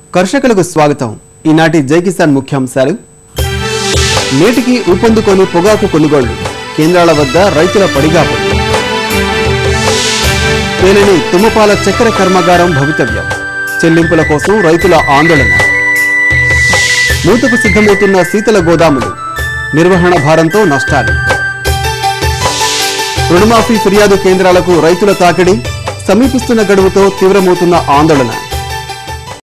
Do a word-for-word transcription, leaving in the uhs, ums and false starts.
కర్షకులకు స్వాగతం. ఈనాటి జై కిసాన్ ముఖ్యాంశాలు. నేటికి ఊపందుకొని పొగాకు కొనుగోళ్లు, కేంద్రాల వద్ద రైతుల పడిగాపు. తేలిని తుమ్మపాల చక్కెర కర్మాగారం భవితవ్యం, చెల్లింపుల కోసం రైతుల ఆందోళన. మూతకు సిద్ధమవుతున్న శీతల గోదాములు, నిర్వహణ భారంతో నష్టాలు. రుణమాఫీ ఫిర్యాదు కేంద్రాలకు రైతుల తాకిడి, సమీపిస్తున్న గడువుతో తీవ్రమవుతున్న ఆందోళన.